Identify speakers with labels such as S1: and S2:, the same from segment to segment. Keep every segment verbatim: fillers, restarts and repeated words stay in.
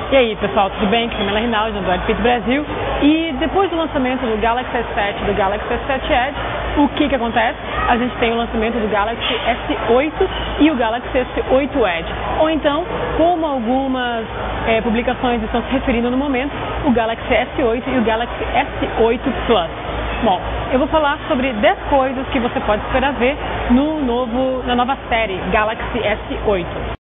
S1: E aí pessoal, tudo bem? Aqui é a Camila Rinaldi, do Android Fit Brasil. E depois do lançamento do Galaxy S sete e do Galaxy S sete Edge, o que que acontece? A gente tem o lançamento do Galaxy S oito e o Galaxy S oito Edge. Ou então, como algumas é, publicações estão se referindo no momento, o Galaxy S oito e o Galaxy S oito Plus. Bom, eu vou falar sobre dez coisas que você pode esperar ver no novo, na nova série Galaxy S oito.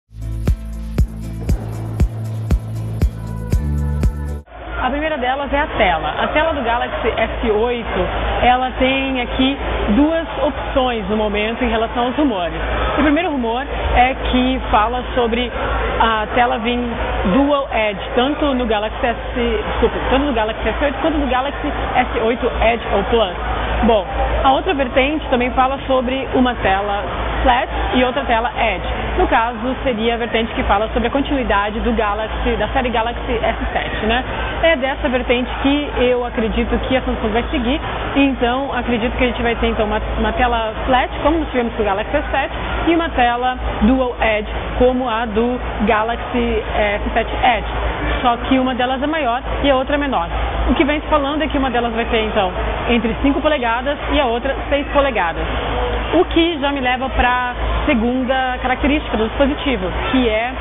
S1: A primeira delas é a tela. A tela do Galaxy S oito, ela tem aqui duas opções no momento em relação aos rumores. O primeiro rumor é que fala sobre a tela vir Dual Edge, tanto no Galaxy S, desculpa, tanto no Galaxy S oito quanto no Galaxy S oito Edge ou Plus. Bom, a outra vertente também fala sobre uma tela Flat e outra tela Edge. No caso, seria a vertente que fala sobre a continuidade do Galaxy, da série Galaxy S sete, né? É dessa vertente que eu acredito que a Samsung vai seguir, então acredito que a gente vai ter então uma, uma tela Flat, como nós tivemos com o Galaxy S sete, e uma tela Dual Edge, como a do Galaxy S sete Edge, só que uma delas é maior e a outra é menor. O que vem se falando é que uma delas vai ter então entre cinco polegadas e a outra seis polegadas. O que já me leva para a segunda característica do dispositivo, que é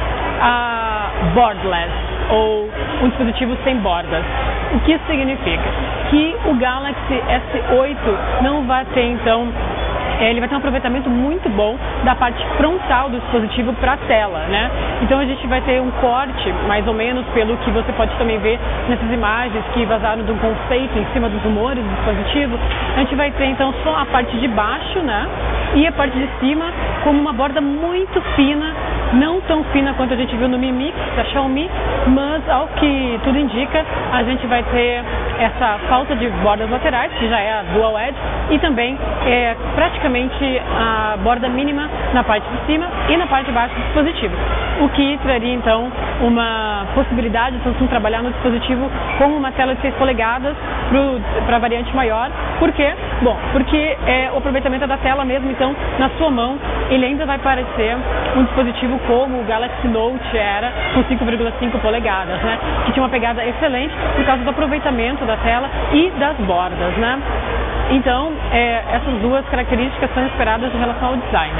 S1: a borderless, ou um dispositivo sem bordas. O que isso significa? Que o Galaxy S oito não vai ter então, ele vai ter um aproveitamento muito bom da parte frontal do dispositivo para a tela, né? Então a gente vai ter um corte, mais ou menos, pelo que você pode também ver nessas imagens que vazaram de um conceito em cima dos rumores do dispositivo. A gente vai ter então só a parte de baixo, né? E a parte de cima como uma borda muito fina, não tão fina quanto a gente viu no Mi Mix da Xiaomi, mas ao que tudo indica, a gente vai ter essa falta de bordas laterais, que já é a Dual Edge, e também é praticamente a borda mínima na parte de cima e na parte de baixo do dispositivo, o que traria então uma possibilidade de Samsung trabalhar no dispositivo com uma tela de seis polegadas para a variante maior. Por quê? Bom, porque é, o aproveitamento da tela mesmo, então na sua mão ele ainda vai parecer um dispositivo como o Galaxy Note era, com cinco vírgula cinco polegadas, né? Que tinha uma pegada excelente por causa do aproveitamento da tela e das bordas, né? Então, é, essas duas características são esperadas em relação ao design.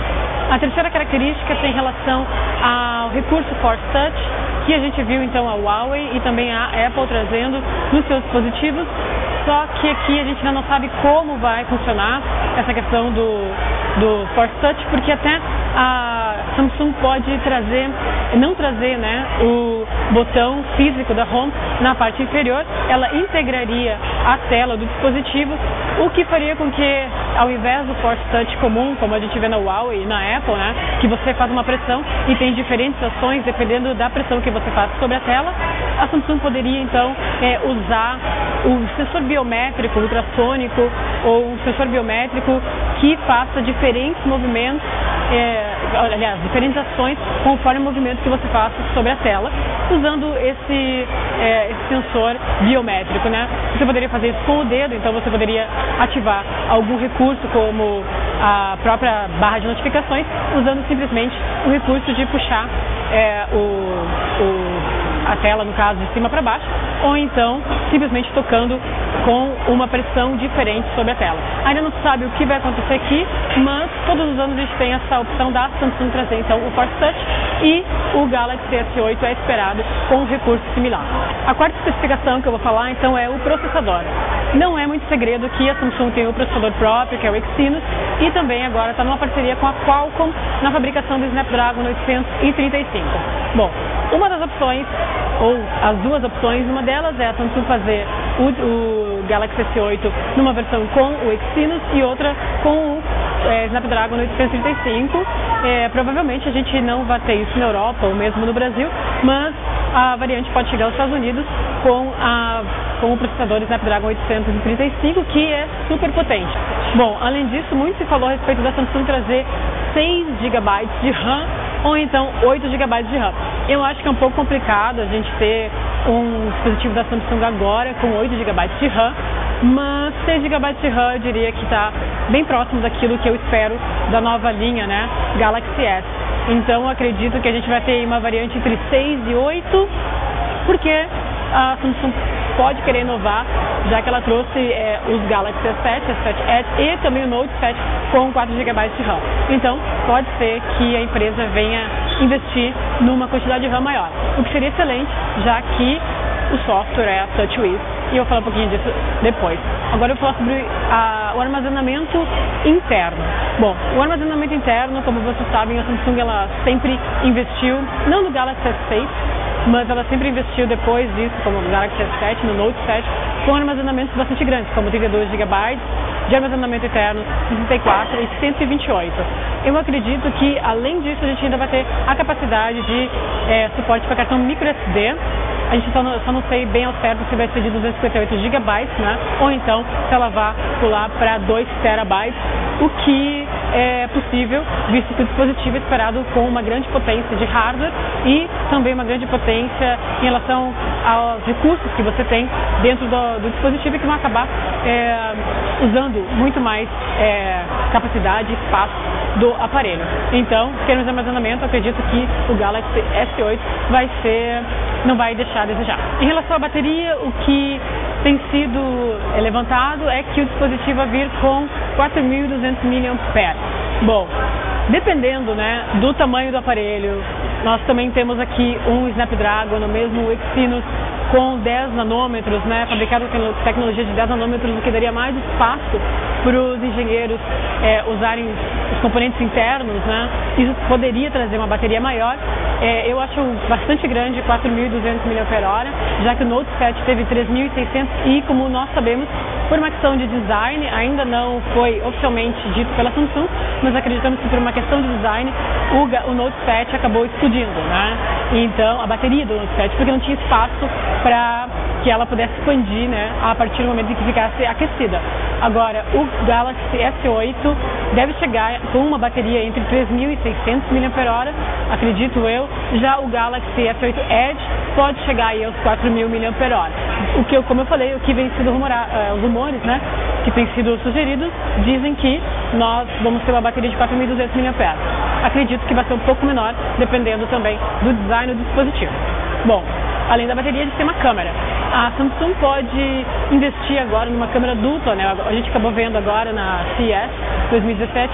S1: A terceira característica tem relação ao recurso Force Touch, que a gente viu então a Huawei e também a Apple trazendo nos seus dispositivos, só que aqui a gente ainda não sabe como vai funcionar essa questão do, do Force Touch, porque até a Samsung pode trazer, não trazer, né, o botão físico da Home na parte inferior, ela integraria a tela do dispositivo, o que faria com que, ao invés do Force Touch comum, como a gente vê na Huawei e na Apple, né, que você faz uma pressão e tem diferentes ações dependendo da pressão que você faz sobre a tela, a Samsung poderia então é, usar o sensor biométrico ultrassônico ou um sensor biométrico que faça diferentes movimentos, é, aliás, diferentes ações conforme o movimento que você faça sobre a tela, usando esse, é, esse sensor biométrico, né? Você poderia fazer isso com o dedo, então você poderia ativar algum recurso como a própria barra de notificações, usando simplesmente o recurso de puxar é, o, o, a tela, no caso, de cima para baixo, ou então simplesmente tocando com uma pressão diferente sobre a tela. Ainda não se sabe o que vai acontecer aqui, mas todos os anos a gente tem essa opção da Samsung trazer então o Force Touch, e o Galaxy S oito é esperado com um recurso similar. A quarta especificação que eu vou falar então é o processador. Não é muito segredo que a Samsung tem o processador próprio, que é o Exynos, e também agora está numa parceria com a Qualcomm na fabricação do Snapdragon oitocentos e trinta e cinco. Bom, uma das opções, ou as duas opções, uma delas é a Samsung fazer o, o Galaxy S oito numa versão com o Exynos e outra com o é, Snapdragon oitocentos e trinta e cinco. É, provavelmente a gente não vai ter isso na Europa ou mesmo no Brasil, mas a variante pode chegar aos Estados Unidos com, a, com o processador Snapdragon oitocentos e trinta e cinco, que é super potente. Bom, além disso, muito se falou a respeito da Samsung trazer seis gigabytes de RAM ou então oito gigabytes de RAM. Eu acho que é um pouco complicado a gente ter um dispositivo da Samsung agora com oito gigabytes de RAM, mas seis gigabytes de RAM eu diria que está bem próximo daquilo que eu espero da nova linha, né, Galaxy S. Então eu acredito que a gente vai ter uma variante entre seis e oito, porque a Samsung pode querer inovar, já que ela trouxe é, os Galaxy S sete, S sete Edge e também o Note sete com quatro gigabytes de RAM. Então, pode ser que a empresa venha investir numa quantidade de RAM maior, o que seria excelente, já que o software é a TouchWiz, e eu vou falar um pouquinho disso depois. Agora eu vou falar sobre a, o armazenamento interno. Bom, o armazenamento interno, como vocês sabem, a Samsung ela sempre investiu, não no Galaxy S seis, mas ela sempre investiu depois disso, como no Galaxy S sete, no Note sete, com armazenamentos bastante grandes, como trinta e dois gigabytes de armazenamento interno, sessenta e quatro e cento e vinte e oito. Eu acredito que, além disso, a gente ainda vai ter a capacidade de é, suporte para cartão micro S D. A gente só não, só não sei bem ao certo se vai ser de duzentos e cinquenta e oito gigabytes, né? Ou então se ela vai pular para dois terabytes, o que é possível, visto que o dispositivo é esperado com uma grande potência de hardware e também uma grande potência em relação aos recursos que você tem dentro do, do dispositivo e que vão acabar é, usando muito mais é, capacidade e espaço do aparelho. Então, em termos de armazenamento, acredito que o Galaxy S oito vai ser, não vai deixar a desejar. Em relação à bateria, o que tem sido é, levantado é que o dispositivo vai vir com quatro mil e duzentos miliampères-hora. Bom, dependendo, né, do tamanho do aparelho, nós também temos aqui um Snapdragon, no mesmo Exynos, com dez nanômetros, né, fabricado com tecnologia de dez nanômetros, o que daria mais espaço para os engenheiros é, usarem os componentes internos, né, isso poderia trazer uma bateria maior. É, eu acho bastante grande, quatro mil e duzentos miliampères-hora, já que o Note sete teve três mil e seiscentos e, como nós sabemos, por uma questão de design, ainda não foi oficialmente dito pela Samsung, mas acreditamos que por uma questão de design, o, o Note sete acabou explodindo, né? Então, a bateria do Note sete, porque não tinha espaço para que ela pudesse expandir, né, a partir do momento em que ficasse aquecida. Agora, o Galaxy S oito deve chegar com uma bateria entre três mil e seiscentos miliampères-hora, acredito eu. Já o Galaxy S oito Edge pode chegar aí aos quatro mil miliampères-hora. O que, eu, como eu falei, o que vem sido rumorar, uh, os rumores, né, que têm sido sugeridos, dizem que nós vamos ter uma bateria de quatro mil e duzentos miliampères-hora. Acredito que vai ser um pouco menor, dependendo também do design do dispositivo. Bom, além da bateria, a gente tem uma câmera. A Samsung pode investir agora numa câmera dupla, né? A gente acabou vendo agora na C E S dois mil e dezessete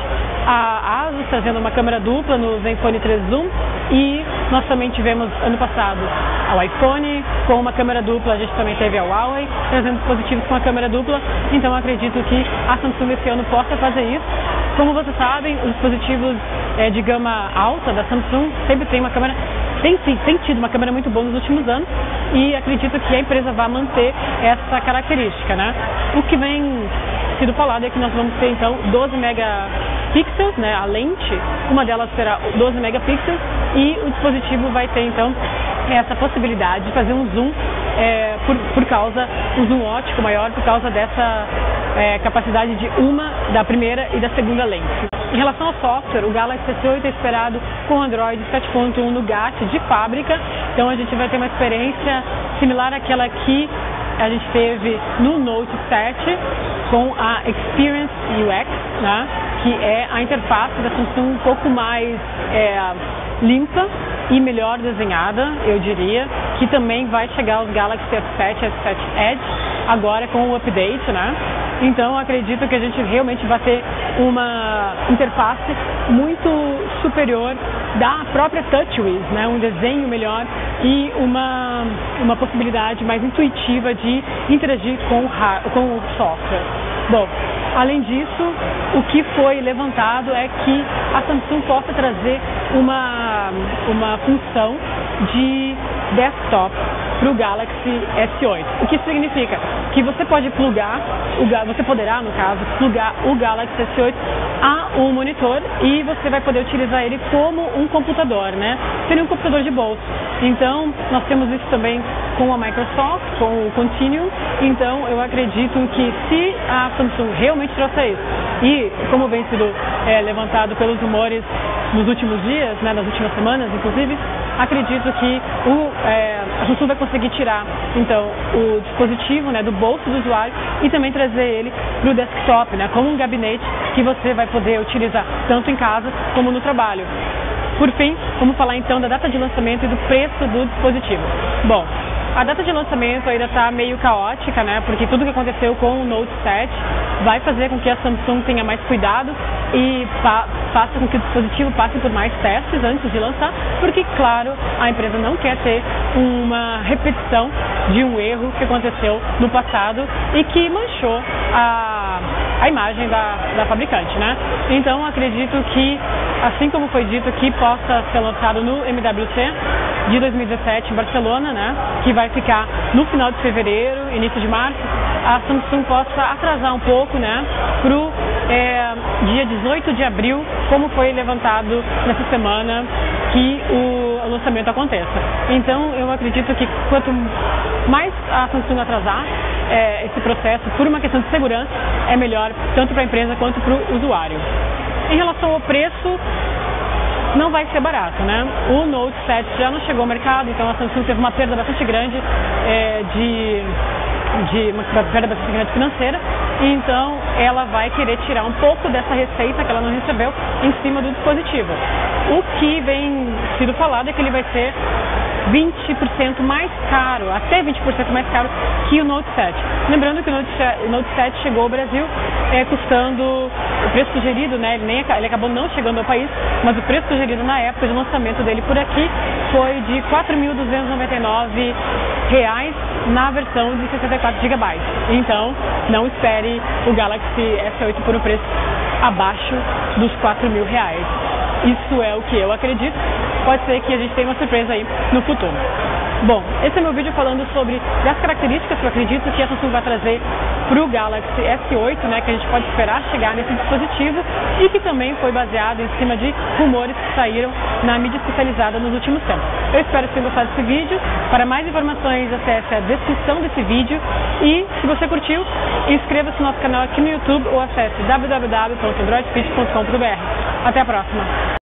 S1: a Asus trazendo uma câmera dupla no Zenfone três Zoom, e nós também tivemos ano passado o iPhone com uma câmera dupla. A gente também teve a Huawei trazendo dispositivos com a câmera dupla, então acredito que a Samsung esse ano possa fazer isso. Como vocês sabem, os dispositivos é, de gama alta da Samsung sempre tem uma câmera Tem, tem tido uma câmera muito boa nos últimos anos, e acredito que a empresa vai manter essa característica, né? O que vem sido falado é que nós vamos ter então doze megapixels, né, a lente, uma delas será doze megapixels, e o dispositivo vai ter então essa possibilidade de fazer um zoom é, por, por causa, um zoom óptico maior por causa dessa é, capacidade de uma, da primeira e da segunda lente. Em relação ao software, o Galaxy S oito é esperado com Android sete ponto um Nougat de fábrica, então a gente vai ter uma experiência similar àquela que a gente teve no Note sete com a Experience U X, né, que é a interface da Samsung um pouco mais é, limpa e melhor desenhada, eu diria, que também vai chegar aos Galaxy S sete, S sete Edge, agora com o update, né? Então, acredito que a gente realmente vai ter uma interface muito superior da própria TouchWiz, né? Um desenho melhor e uma, uma possibilidade mais intuitiva de interagir com o, com o software. Bom, além disso, o que foi levantado é que a Samsung possa trazer uma, uma função de desktop para o Galaxy S oito. O que significa? Que você pode plugar, o, você poderá, no caso, plugar o Galaxy S oito a um monitor e você vai poder utilizar ele como um computador, né? Seria um computador de bolso. Então, nós temos isso também com a Microsoft, com o Continuum. Então, eu acredito que se a Samsung realmente trouxer isso, e como vem sido é, levantado pelos rumores nos últimos dias, né, nas últimas semanas, inclusive, acredito que o, é, a Samsung vai conseguir tirar, então, o dispositivo, né, do bolso do usuário e também trazer ele para o desktop, né, como um gabinete que você vai poder utilizar tanto em casa como no trabalho. Por fim, vamos falar então da data de lançamento e do preço do dispositivo. Bom, A data de lançamento ainda está meio caótica, né? Porque tudo que aconteceu com o Note sete vai fazer com que a Samsung tenha mais cuidado e fa faça com que o dispositivo passe por mais testes antes de lançar, porque, claro, a empresa não quer ter uma repetição de um erro que aconteceu no passado e que manchou a, a imagem da, da fabricante, né? Então, acredito que, assim como foi dito que possa ser lançado no M W C de dois mil e dezessete em Barcelona, né, que vai ficar no final de fevereiro, início de março, a Samsung possa atrasar um pouco, né, para o é, dia dezoito de abril, como foi levantado nessa semana que o lançamento aconteça. Então, eu acredito que quanto mais a Samsung atrasar é, esse processo por uma questão de segurança, é melhor tanto para a empresa quanto para o usuário. Em relação ao preço, não vai ser barato, né? O Note sete já não chegou ao mercado, então a Samsung teve uma perda bastante grande é, de, de uma perda bastante grande financeira, e então ela vai querer tirar um pouco dessa receita que ela não recebeu em cima do dispositivo. O que vem sido falado é que ele vai ser vinte por cento mais caro, até vinte por cento mais caro que o Note sete. Lembrando que o Note, o Note sete chegou ao Brasil é, custando, o preço sugerido, né, ele, nem, ele acabou não chegando ao país, mas o preço sugerido na época de lançamento dele por aqui foi de quatro mil duzentos e noventa e nove reais na versão de sessenta e quatro gigabytes. Então, não espere o Galaxy S oito por um preço abaixo dos quatro mil reais. Isso é o que eu acredito. Pode ser que a gente tenha uma surpresa aí no futuro. Bom, esse é meu vídeo falando sobre as características que eu acredito que a Samsung vai trazer para o Galaxy S oito, né, que a gente pode esperar chegar nesse dispositivo, e que também foi baseado em cima de rumores que saíram na mídia especializada nos últimos tempos. Eu espero que tenham gostado desse vídeo. Para mais informações, acesse a descrição desse vídeo, e se você curtiu, inscreva-se no nosso canal aqui no YouTube ou acesse w w w ponto android speech ponto com ponto b r. Até a próxima!